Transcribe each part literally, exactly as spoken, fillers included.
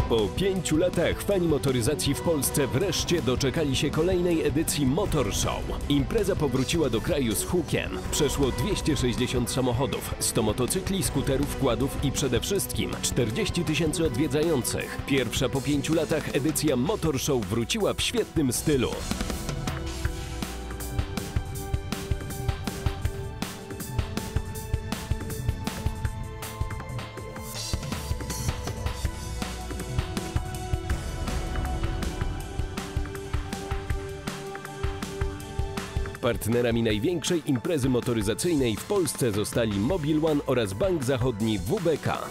Po pięciu latach fani motoryzacji w Polsce wreszcie doczekali się kolejnej edycji Motor Show. Impreza powróciła do kraju z hukiem. Przeszło dwieście sześćdziesiąt samochodów, sto motocykli, skuterów, quadów i przede wszystkim czterdzieści tysięcy odwiedzających. Pierwsza po pięciu latach edycja Motor Show wróciła w świetnym stylu. Partnerami największej imprezy motoryzacyjnej w Polsce zostali Mobil One oraz Bank Zachodni W B K.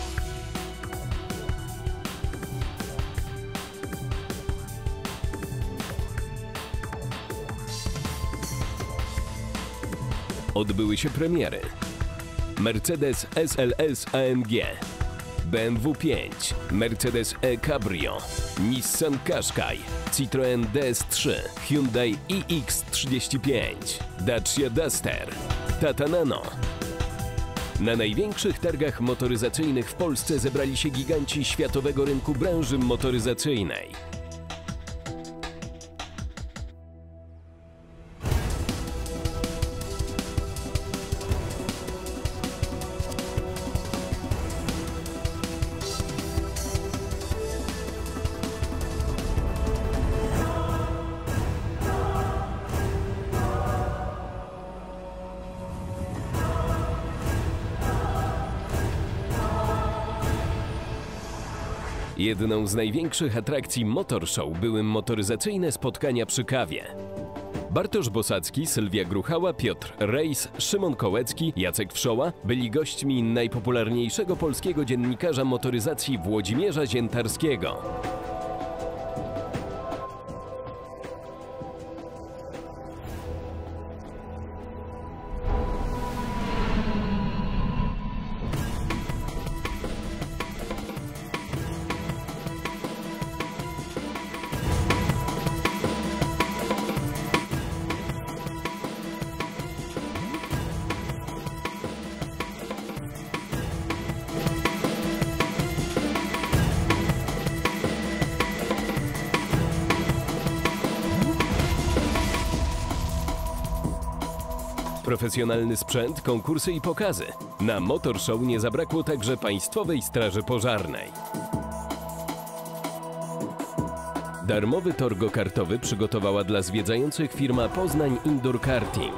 Odbyły się premiery: Mercedes S L S A M G, B M W pięć, Mercedes E-Cabrio, Nissan Qashqai, Citroën D S trzy, Hyundai i X trzydzieści pięć, Dacia Duster, Tata Nano. Na największych targach motoryzacyjnych w Polsce zebrali się giganci światowego rynku branży motoryzacyjnej. Jedną z największych atrakcji Motor Show były motoryzacyjne spotkania przy kawie. Bartosz Bosacki, Sylwia Gruchała, Piotr Rejs, Szymon Kołecki, Jacek Wszoła byli gośćmi najpopularniejszego polskiego dziennikarza motoryzacji Włodzimierza Ziętarskiego. Profesjonalny sprzęt, konkursy i pokazy. Na Motor Show nie zabrakło także Państwowej Straży Pożarnej. Darmowy tor go-kartowy przygotowała dla zwiedzających firma Poznań Indoor Karting.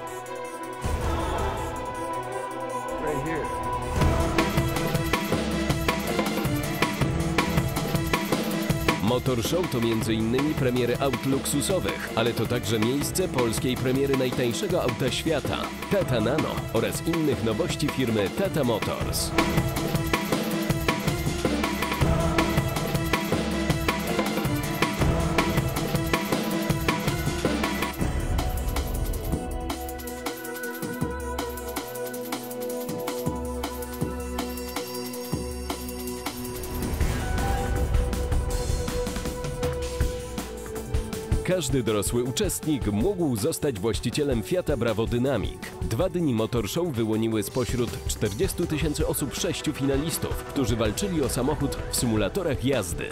Motor Show to między innymi premiery aut luksusowych, ale to także miejsce polskiej premiery najtańszego auta świata, Tata Nano, oraz innych nowości firmy Tata Motors. Każdy dorosły uczestnik mógł zostać właścicielem Fiata Bravo Dynamic. Dwa dni Motor Show wyłoniły spośród czterdziestu tysięcy osób sześciu finalistów, którzy walczyli o samochód w symulatorach jazdy.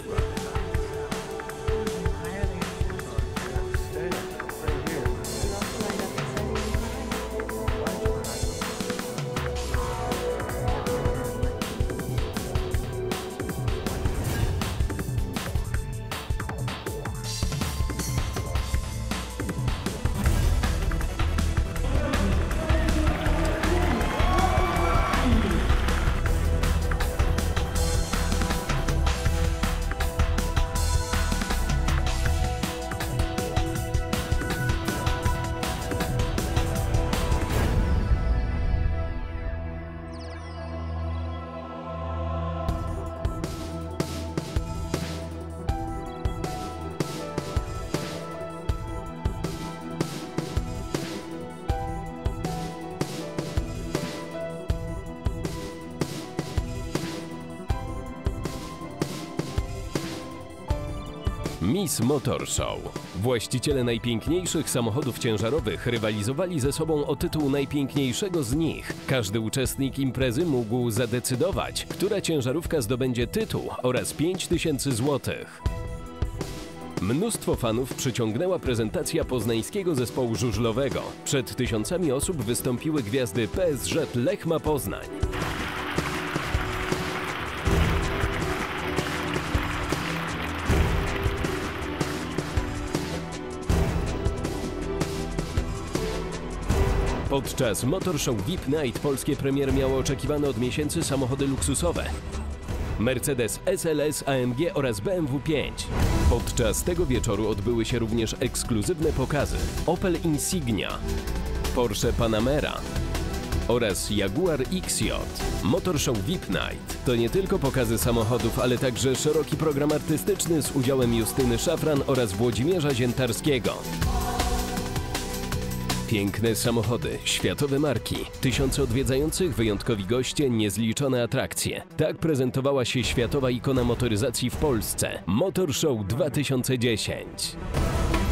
Miss Motor Show. Właściciele najpiękniejszych samochodów ciężarowych rywalizowali ze sobą o tytuł najpiękniejszego z nich. Każdy uczestnik imprezy mógł zadecydować, która ciężarówka zdobędzie tytuł oraz pięć tysięcy złotych. Mnóstwo fanów przyciągnęła prezentacja poznańskiego zespołu żużlowego. Przed tysiącami osób wystąpiły gwiazdy P S Z Lechma Poznań. Podczas Motor Show V I P Night polskie premiery miało oczekiwane od miesięcy samochody luksusowe. Mercedes S L S A M G oraz B M W pięć. Podczas tego wieczoru odbyły się również ekskluzywne pokazy Opel Insignia, Porsche Panamera oraz Jaguar X J. Motor Show V I P Night to nie tylko pokazy samochodów, ale także szeroki program artystyczny z udziałem Justyny Szafran oraz Włodzimierza Ziętarskiego. Piękne samochody, światowe marki, tysiące odwiedzających, wyjątkowi goście, niezliczone atrakcje. Tak prezentowała się światowa ikona motoryzacji w Polsce. Motor Show dwa tysiące dziesięć.